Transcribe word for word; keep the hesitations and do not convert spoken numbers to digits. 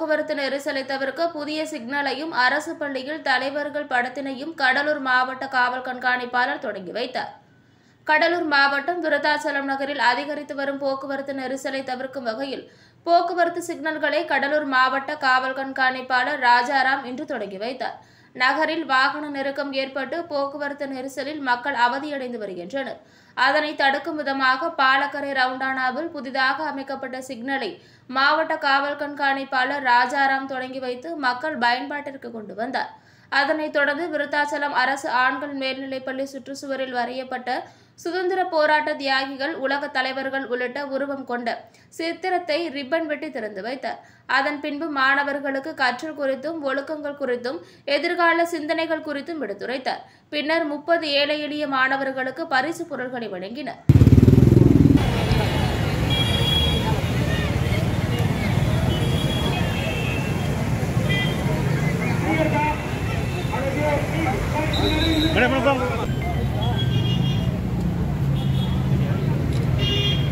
போக்குவரத்து நெரிசலை தவிர்க்க புதிய சிக்னலையும் அரசு பள்ளியில் தலைவர்கள் படத்தினையும் கடலூர் மாவட்ட காவல் கண்காணிப்பாளர் தொடங்கி வைத்தார். கடலூர் மாவட்டம் விருத்தாச்சலம் நகரில் அதிகரித்து வரும் போக்குவரத்து நெரிசலை தவிர்க்கும் வகையில் போக்குவரத்து சிக்னல்களை கடலூர் மாவட்ட காவல் கண்காணிப்பாளர் ராஜாராம் இன்று தொடங்கி வைத்தார். நகரில் வாகன நெருக்கம் ஏற்பட்டு போக்குவரத்து நெரிசலில் மக்கள் அவதியடைந்து வருகின்றனர். அதனை தடுக்கும் விதமாக பாலக்கரை ரவுண்டானாவில் புதிதாக அமைக்கப்பட்ட சிக்னலை மாவட்ட காவல் கண்காணிப்பாளர் ராஜாராம் தொடங்கி வைத்து மக்கள் பயன்பாட்டிற்கு கொண்டு வந்தார். அதனைத் தொடர்ந்து விருத்தாச்சலம் அரசு ஆண்கள் மேல்நிலைப்பள்ளி சுற்றுச்சுவரில் வரையப்பட்ட சுதந்திர போராட்ட தியாகிகள், உலக தலைவர்கள் உள்ளிட்ட உருவம் கொண்ட சித்திரத்தை ரிப்பன் வெட்டி திறந்து வைத்தார். அதன் பின்பு மாணவர்களுக்கு கற்றல் குறித்தும் ஒழுக்கங்கள் குறித்தும் எதிர்கால சிந்தனைகள் குறித்தும் எடுத்துரைத்தார். பின்னர் முப்பது ஏழை எளிய மாணவர்களுக்கு பரிசு பொருட்களை வழங்கினர். Mana mana bang?